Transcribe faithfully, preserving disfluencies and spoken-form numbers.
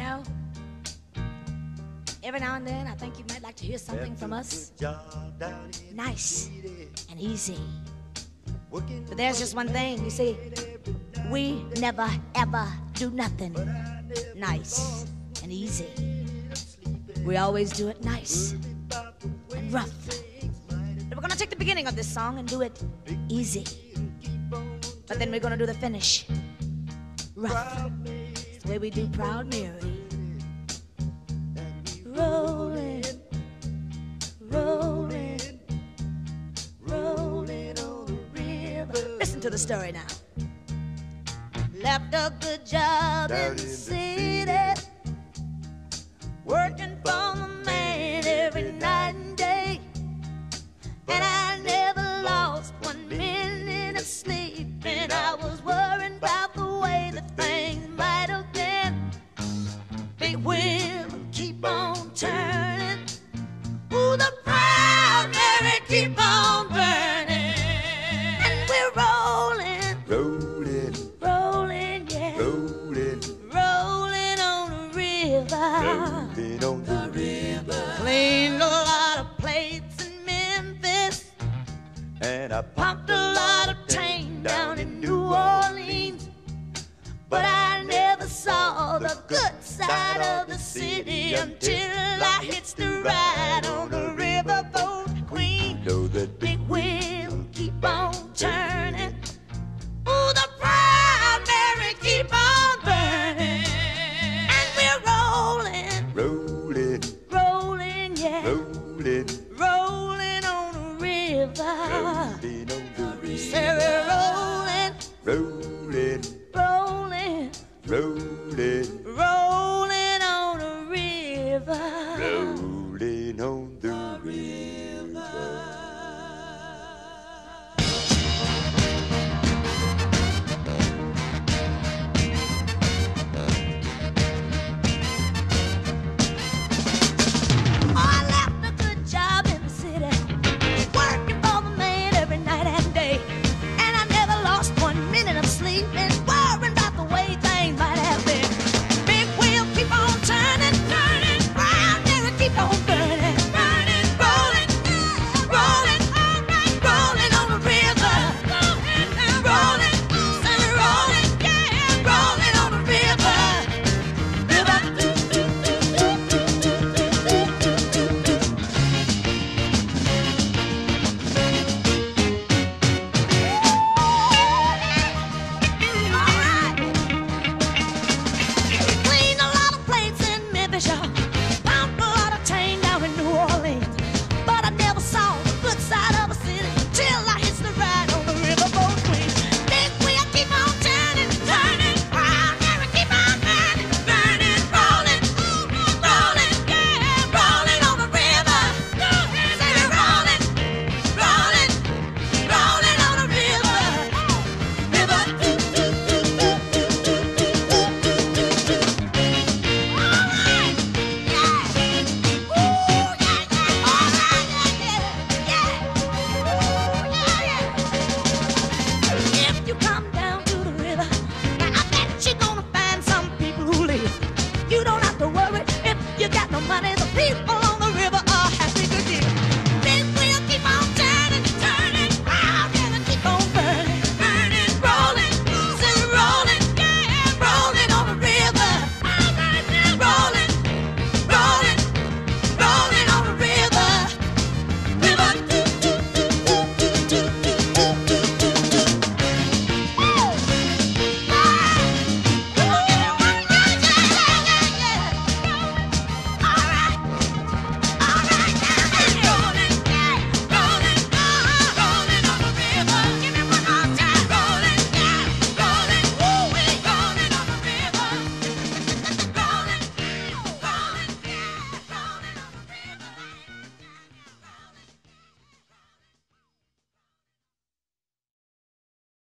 know, every now and then I think you might like to hear something from us. Nice and easy. But there's just one thing, you see, we never ever do nothing nice and easy. We always do it nice and rough. But we're gonna take the beginning of this song and do it easy. But then we're gonna do the finish rough. It's the way we do Proud Mary. Rolling, rolling, rolling on the river. Listen to the story now. Left a good job in the city, working for the man every night and day. And I never lost one minute of sleep, and I was worrying about the way that things might have been. Big wheel keep on turning, ooh, the Proud Mary keep on burning. And we're rolling, Rolling, rolling, yeah, rolling, rolling on the river. rolling on the river. Cleaned a lot of plates in Memphis, And I pumped a lot of tang down in New Orleans. But I never saw the good side of the city until I hitched the ride